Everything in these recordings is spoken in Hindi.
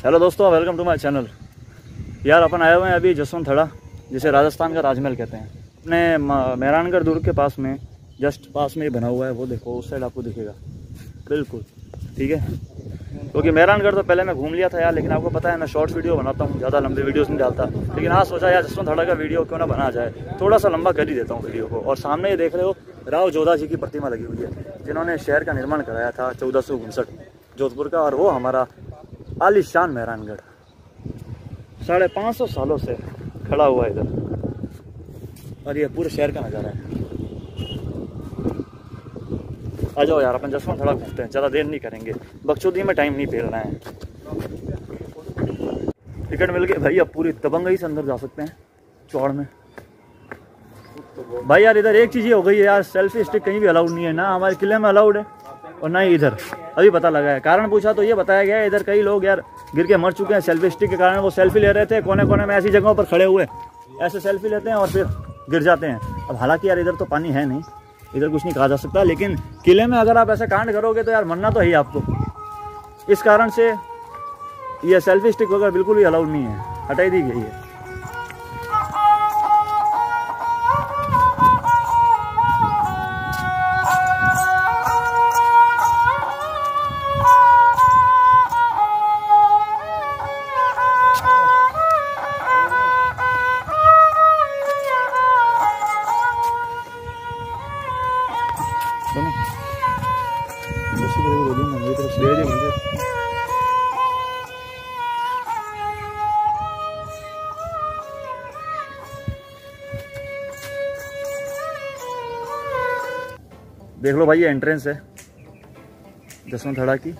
हेलो दोस्तों, वेलकम टू माय चैनल। यार अपन आए हुए हैं अभी जसवंत थड़ा, जिसे राजस्थान का राजमहल कहते हैं। अपने मेहरानगढ़ दुर्ग के पास में, जस्ट पास में ही बना हुआ है। वो देखो उस साइड आपको दिखेगा, बिल्कुल ठीक है। क्योंकि मेहरानगढ़ तो पहले मैं घूम लिया था यार, लेकिन आपको पता है मैं शॉर्ट्स वीडियो बनाता हूँ, ज़्यादा लंबी वीडियोस नहीं डालता। लेकिन आज सोचा यार जसवंत थड़ा का वीडियो क्यों ना बना जाए, थोड़ा सा लंबा कर ही देता हूँ वीडियो को। और सामने ये देख रहे हो राव जोधा जी की प्रतिमा लगी हुई है, जिन्होंने शहर का निर्माण कराया था 1459 जोधपुर का। और वो हमारा आलीशान मेहरानगढ़ 550 सालों से खड़ा हुआ है इधर, और ये पूरे शहर का नज़ारा है। आ जाओ यार, अपन जसवंत थड़ा घूमते हैं, ज़्यादा देर नहीं करेंगे, बकचोदी में टाइम नहीं फेलना है। टिकट मिल गई भाई, अब पूरी दबंगई से अंदर जा सकते हैं चौड़ में। भाई यार इधर एक चीज़ ये हो गई है यार, सेल्फी स्टिक कहीं भी अलाउड नहीं है, ना हमारे किले में अलाउड है और ना ही इधर। अभी पता लगा है, कारण पूछा तो ये बताया गया है इधर कई लोग यार गिर के मर चुके हैं सेल्फी स्टिक के कारण। वो सेल्फी ले रहे थे कोने कोने में, ऐसी जगहों पर खड़े हुए ऐसे सेल्फी लेते हैं और फिर गिर जाते हैं। अब हालांकि यार इधर तो पानी है नहीं, इधर कुछ नहीं कहा जा सकता, लेकिन किले में अगर आप ऐसे कांड करोगे तो यार मरना तो है आपको। इस कारण से ये सेल्फी स्टिक वगैरह बिल्कुल भी अलाउड नहीं है, हटाई दी गई है। देख लो भाई, ये एंट्रेंस है जसवंत थड़ा की,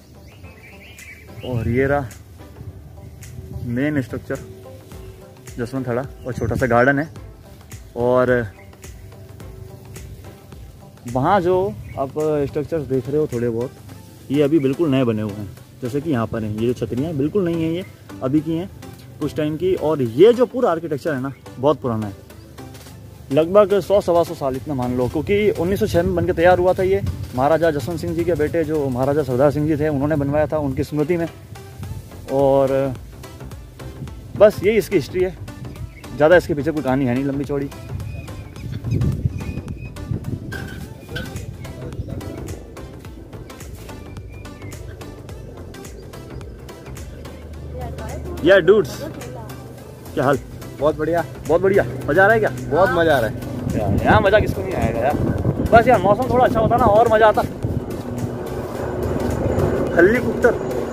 और ये रहा मेन स्ट्रक्चर जसवंत थड़ा, और छोटा सा गार्डन है। और वहाँ जो आप स्ट्रक्चर्स देख रहे हो थोड़े बहुत, ये अभी बिल्कुल नए बने हुए हैं। जैसे कि यहाँ पर हैं ये जो छतरियाँ बिल्कुल नहीं हैं, ये अभी की हैं कुछ टाइम की। और ये जो पूरा आर्किटेक्चर है ना, बहुत पुराना है, लगभग 100-125 साल इतना मान लो, क्योंकि 1906 में बनकर तैयार हुआ था। ये महाराजा जसवंत सिंह जी के बेटे जो महाराजा सरदार सिंह जी थे, उन्होंने बनवाया था उनकी स्मृति में। और बस यही इसकी हिस्ट्री है, ज़्यादा इसके पीछे कोई कहानी है नहीं लंबी चौड़ी। यार डूड्स, क्या हाल? बहुत बढ़िया, बहुत बढ़िया। मज़ा आ रहा है क्या? बहुत मजा आ रहा है यार। यहाँ मज़ा किसको नहीं आएगा यार। बस यार मौसम थोड़ा अच्छा होता ना और मज़ा आता। हेलीकॉप्टर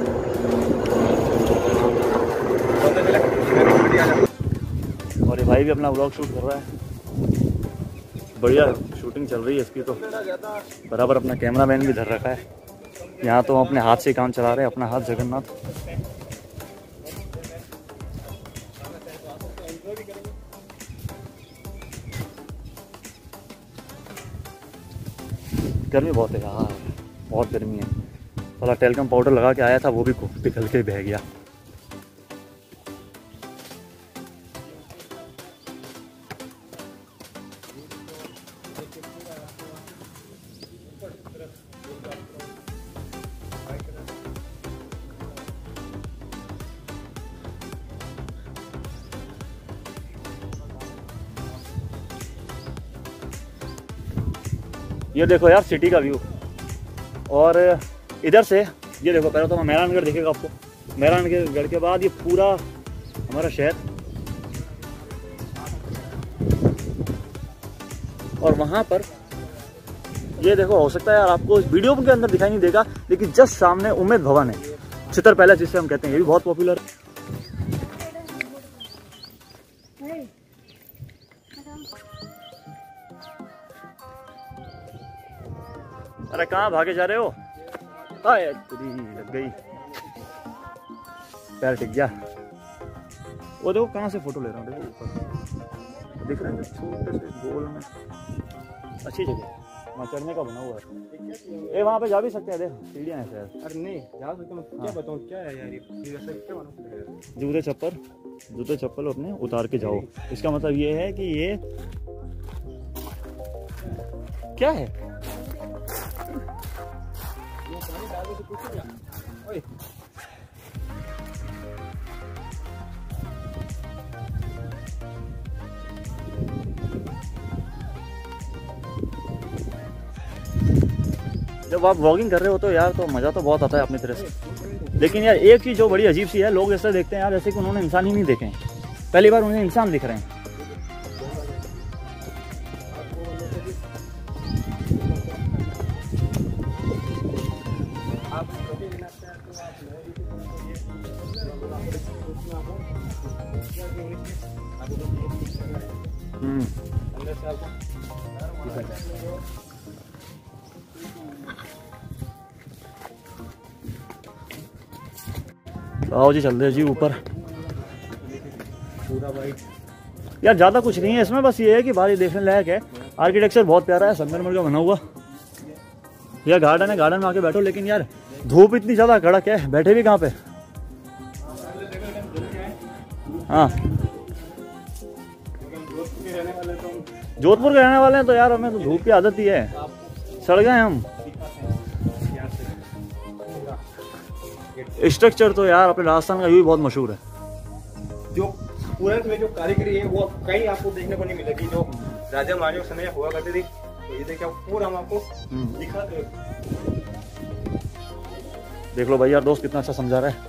और ये भाई भी अपना व्लॉग शूट कर रहा है, बढ़िया शूटिंग चल रही है इसकी तो। बराबर अपना कैमरामैन भी धर रखा है। यहाँ तो हम अपने हाथ से काम चला रहे हैं, अपना हाथ जगन्नाथ। गर्मी बहुत है यार, बहुत गर्मी है। थोड़ा टेलकम पाउडर लगा के आया था, वो भी पिघल के बह गया। ये देखो यार सिटी का व्यू। और इधर से ये देखो, पहले तो मेहरानगढ़ दिखेगा आपको, मेहरानगढ़ के बाद ये पूरा हमारा शहर, और वहाँ पर ये देखो, हो सकता है यार आपको इस वीडियो के अंदर दिखाई नहीं देगा, लेकिन जस्ट सामने उम्मेद भवन है, चित्र पैलेस जिसे हम कहते हैं, ये भी बहुत पॉपुलर है। अरे कहाँ भागे जा रहे हो? हाय तेरी लग गई, पैर टिक गया। वो देखो कहाँ से फोटो ले रहा हूँ, देखो ऊपर दिख रहा है छोटे से गोल में, अच्छी जगह वहाँ चढ़ने का बना हुआ है। ये वहाँ पे जा भी सकते हैं, देखो सीढ़ियाँ हैं शायद। अरे नहीं जा सकते, मैं क्या बताऊँ क्या है यार, ये वैसे क्या बना? जूते चप्पल अपने उतार के जाओ। इसका मतलब ये है कि ये क्या है? जब आप व्लॉगिंग कर रहे हो तो यार तो मज़ा तो बहुत आता है अपनी तरह से। लेकिन यार एक चीज़ जो बड़ी अजीब सी है, लोग ऐसे देखते हैं यार जैसे कि उन्होंने इंसान ही नहीं देखे हैं, पहली बार उन्हें इंसान दिख रहे हैं। आओ जी चलते हैं जी ऊपर। यार ज़्यादा कुछ नहीं है इसमें, बस ये है कि बाहर देखने लायक है। आर्किटेक्चर बहुत प्यारा है, संगमरमर का बना हुआ। यह गार्डन है, गार्डन में आके बैठो। लेकिन यार धूप इतनी ज़्यादा कड़क है, बैठे भी कहाँ पे। हाँ जोधपुर के रहने वाले हैं तो यार हमें तो धूप की आदत ही है, सड़ गए हम। स्ट्रक्चर तो यार अपने राजस्थान का भी बहुत मशहूर है। जो पूरे में जो कारीगरी है वो कहीं आपको देखने को नहीं मिलेगी। जो राजा महाराजा समय हुआ करती थी, तो ये देखिए पूरा हम आपको दिखाते हैं। देख लो भाई यार दोस्त कितना अच्छा समझा रहा है।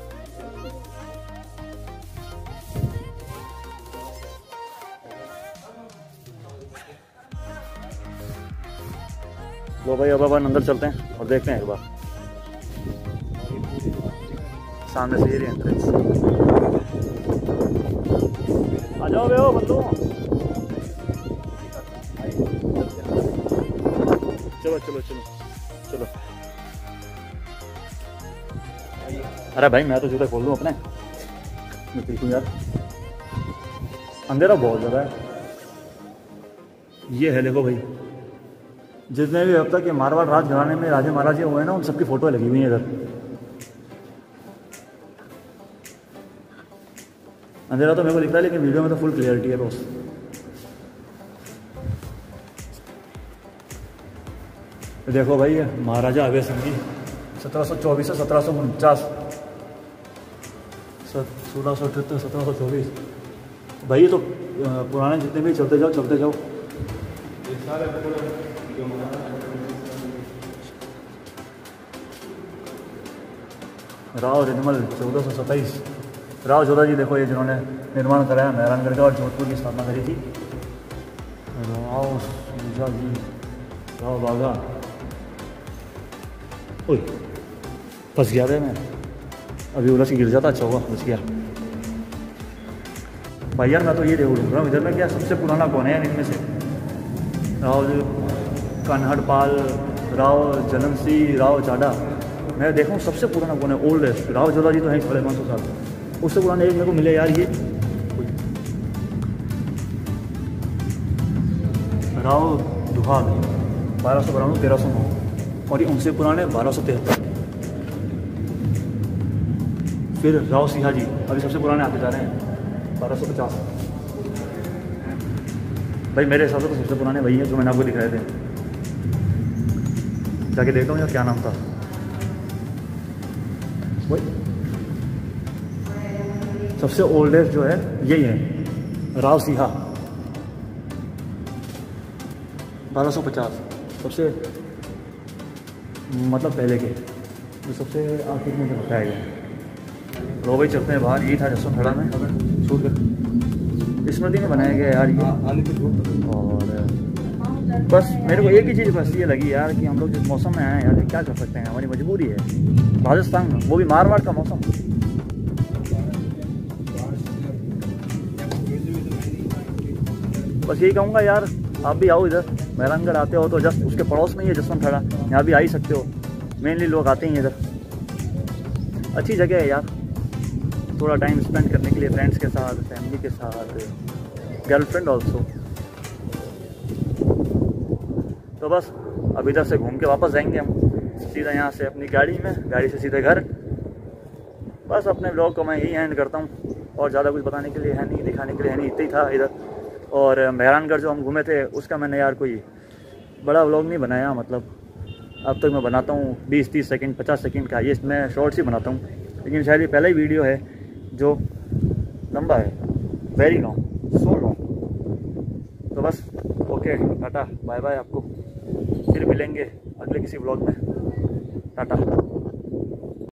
लो भाई अब अपन अंदर चलते हैं और देखते हैं एक बार। सामने से ये एंट्रेंस। आ जाओ बे बंधु। चलो चलो चलो चलो। अरे भाई मैं तो जूते खोल लूँ अपने, मैं देखूँ यार। अंधेरा बहुत ज़्यादा है। ये है देखो भाई, जितने भी अब तक ये मारवाड़ राज घराने में राजे महाराजे हुए हैं ना, उन सबकी फोटो लगी हुई है इधर। अंधेरा तो मेरे को दिख रहा है लेकिन वीडियो में तो फुल क्लियरिटी है दोस्त। देखो भाई महाराजा अभय सिंह जी 1724 से 1749, 1678 1724। भाई ये तो पुराने जितने भी चलते जाओ चलते जाओ। राव रिनमल 1427। राव जोधा जी देखो ये जिन्होंने निर्माण कराया मेहरानगढ़ का और जोधपुर की स्थापना करी थी। राव जोधा जी, राव बाघा। ओए फंस गया था मैं, अभी उलझ के गिर जाता, अच्छा हुआ बच गया। भाई यार मैं तो ये ढूंढ रहा हूँ इधर में क्या सबसे पुराना कौन है इनमें से। राव कान्हड़पाल, राव जनमसी, राव चाडा। मैं देखूँ सबसे पुराना कौन है, ओल्डेस्ट। राव जोधा जी तो हैं 550 साल, उससे पुराने एक मेरे को मिले यार ये राव दुहाग 1292 1309, और ये उनसे पुराने 1273। फिर राव सिंहा जी अभी सबसे पुराने आते जा रहे हैं 1250। भाई मेरे हिसाब से तो सबसे पुराने वही हैं जो मैंने आपको दिखाए थे। जाके देखता हूँ यार क्या नाम था वही। सबसे ओल्डेस्ट जो है यही है, राव सिंहा 1250। सबसे मतलब पहले के जो सबसे आखिर में बताया गया। लो भाई चलते हैं बाहर। यही था जसवंत थड़ा में शूट कर स्मृति में बनाया गया यार ये। और बस मेरे को एक ही चीज़ बस ये लगी यार कि हम लोग जिस मौसम में आए हैं यार क्या कर सकते हैं, हमारी मजबूरी है। राजस्थान में वो भी मारवाड़ का मौसम। बस यही कहूँगा यार आप भी आओ इधर, मेहरानगढ़ आते हो तो जस्ट उसके पड़ोस में ही है जसवंत थड़ा, यहाँ भी आ ही सकते हो। मेनली लोग आते ही इधर, अच्छी जगह है यार थोड़ा टाइम स्पेंड करने के लिए, फ्रेंड्स के साथ, फैमिली के साथ, गर्लफ्रेंड ऑल्सो। तो बस अब इधर से घूम के वापस जाएंगे हम सीधा यहाँ से अपनी गाड़ी में, गाड़ी से सीधे घर। बस अपने व्लॉग को मैं यही एंड करता हूँ, और ज़्यादा कुछ बताने के लिए है नहीं, दिखाने के लिए है नहीं, इतना ही था इधर। और मेहरानगढ़ जो हम घूमे थे उसका मैंने यार कोई बड़ा व्लॉग नहीं बनाया, मतलब अब तक मैं बनाता हूँ 20-30 सेकंड 50 सेकंड का, ये मैं शॉर्ट्स ही बनाता हूँ। लेकिन शायद ये पहला ही वीडियो है जो लंबा है, वेरी लॉन्ग, सो लॉन्ग। तो बस ओके टाटा बाय बाय, आपको फिर मिलेंगे अगले किसी व्लॉग में। टाटा।